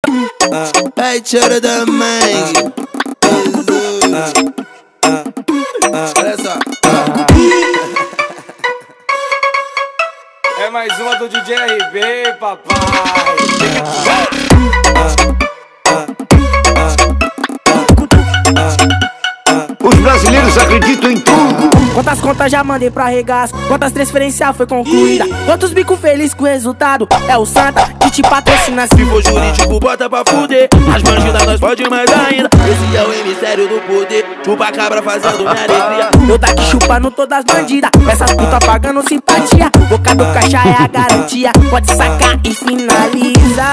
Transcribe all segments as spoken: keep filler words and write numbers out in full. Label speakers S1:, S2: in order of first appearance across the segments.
S1: Ai, choro da mãe. Olha só.
S2: É mais uma do D J R B, papai.
S3: Os brasileiros acreditam em tudo.
S4: Quantas contas já mandei pra regaço? Quantas transferências foi concluída? Quantos bico feliz com o resultado? É o Santa que te patrocina.
S1: Se for jurídico, bota pra fuder. As bandidas nós pode mais ainda. Esse é o emissário do poder. Chupa cabra fazendo minha alegria.
S4: Eu daqui chupando todas as bandidas. Essas putas pagando simpatia. Boca do caixa é a garantia. Pode sacar e finalizar.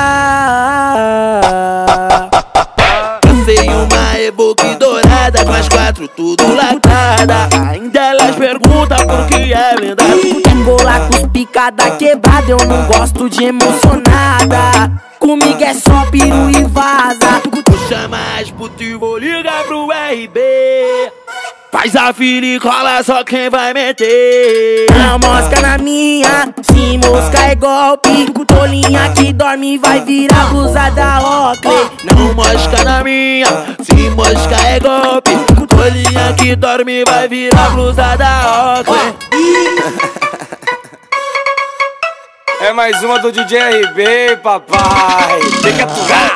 S1: Lancei uma Evoque dourada com as quatro tudo lacrada. Ainda elas perguntam por que é vendado.
S4: Quer colar com os picada quebrada? Eu não gosto de emocionada. Comigo é só piru e vaza.
S1: Vou chamar as putas e vou ligar pro R B. Faz a fila e cola só quem vai meter.
S4: Não mosca na minha, se mosca é golpe. Tolinha que dorme vai virar blusa da Oakley.
S1: Não mosca na minha, se mosca é golpe. Tolinha que dorme vai virar blusa da Oakley.
S2: É mais uma do D J R B, papai. Tem que aturar.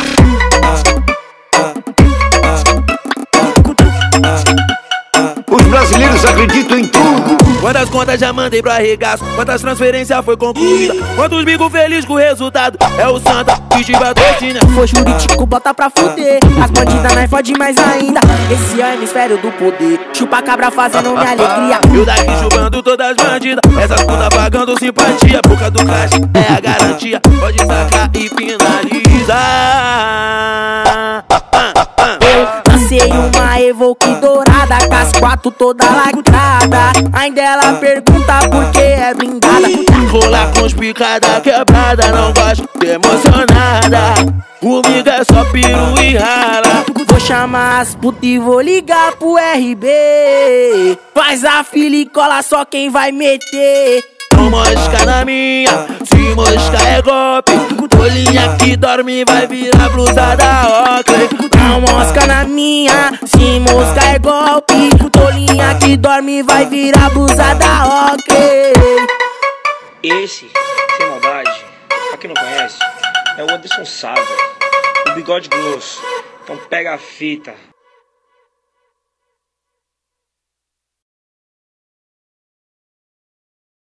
S3: Os brasileiros acreditam em tudo.
S1: Quantas contas já mandei pra regaço? Quantas transferências foi concluída? Quantos bico feliz com o resultado? É o Santa que te patrocina.
S4: For jurídico, bota pra fuder. As bandidas nós fode mais ainda. Esse é o hemisfério do poder. Chupa cabra fazendo minha alegria.
S1: Eu daqui chupando todas as bandidas. Essas putas pagando simpatia. Boca do caixa é a garantia. Pode sacar e finalizar.
S4: Eu lancei uma Evoque dourada com as quatro toda lacrada. Ainda ela pergunta por que é blindada.
S1: Rolar com os picada quebrada. Não gosto de emocionada. Comigo é só piru e rala.
S4: Vou chamar as putas e vou ligar pro R B. Faz a fila e cola só quem vai meter.
S1: Não mosca na minha, se mosca é golpe. Tolinha que dorme vai virar blusa da Oakley.
S4: Não mosca na minha, se mosca é golpe. Tolinha que dorme vai virar blusa da Oakley.
S5: Esse, sem maldade, pra quem não conhece, é o Anderson Sávio, o Bigode Grosso. Então pega a fita.